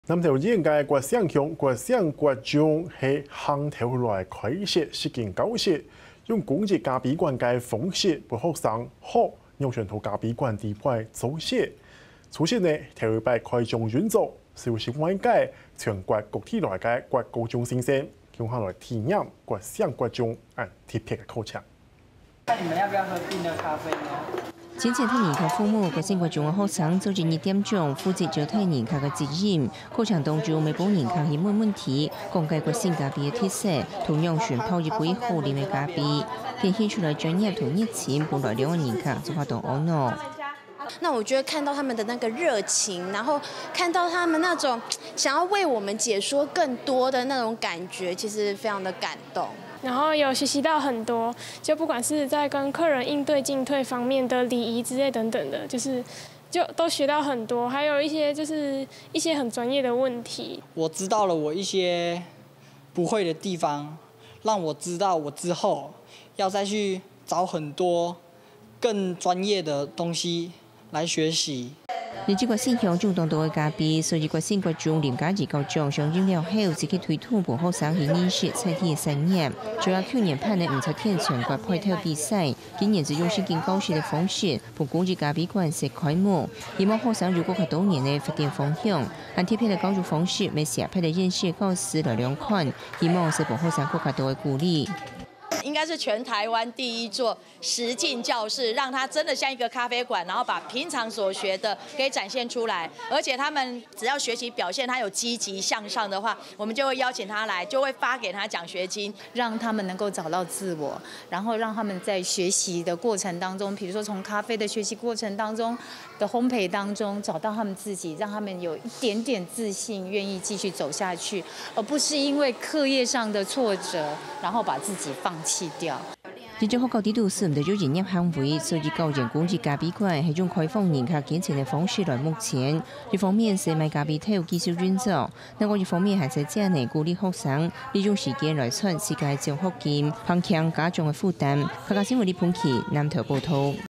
南投应该国想强、国想国中系行头来开设实践教室，用公益咖啡馆嘅方式，俾學生學用全套咖啡館地位做事。初時呢，頭一擺開張運作，小小外界全國各地來嘅國高中生先，用下來體驗國想國中特別嘅課程。 那你們要不要喝冰的咖啡呢？ 前天體驗課父母國生國中嘅學生做咗2點鐘，負責做體驗課嘅指引。課程當中，每幫人客係問問題，講解國性咖啡嘅特色，同樣選泡一杯好飲嘅咖啡，顯現出來專業同熱情，本來2個人客就發動安樂。 那我覺得看到他們的那個熱情，然後看到他們那種想要為我們解說更多的那種感覺，其實非常的感動。 然後有學習到很多，就不管是在跟客人應對進退方面的禮儀之類等等的，就都學到很多，還有一些很專業的問題。 我知道了我一些不會的地方，讓我知道我之後要再去找很多更專業的東西來學習。 日子國先向中當道嘅咖啡，所以國先國中廉價而高漲，上任了後自己推動部學生去認識菜地嘅產業。仲有去年辦嘅50天全國派特比賽，今年就用實踐教學嘅方式，pour公益咖啡館設開幕。希望學生如果佢多年嘅發展方向，按貼片嘅教育方式，每時派嘅認識教師來兩款，希望是pour學生更加多嘅鼓勵。 應該是全台灣第一座實境教室，讓它真的像一個咖啡館，然後把平常所學的可以展現出來。而且他們只要學習表現他有積極向上的話，我們就會邀請他來，就會發給他獎學金， 讓他們能夠找到自我，然後讓他們在學習的過程當中，比如說從咖啡的學習過程當中的烘焙當中找到他們自己，讓他們有一點點自信，願意繼續走下去，而不是因為課業上的挫折，然後把自己放棄掉。 日中學校啲導師唔對咗營業行為，所以教人公益咖啡館係用開放人客見錢嘅方式來目前。一方面是賣咖啡豆繼續運作，另外一方面係在這內鼓勵學生利用時間來出世界獎學金，減輕家長嘅負擔。客家新聞李鵬琪南投報道。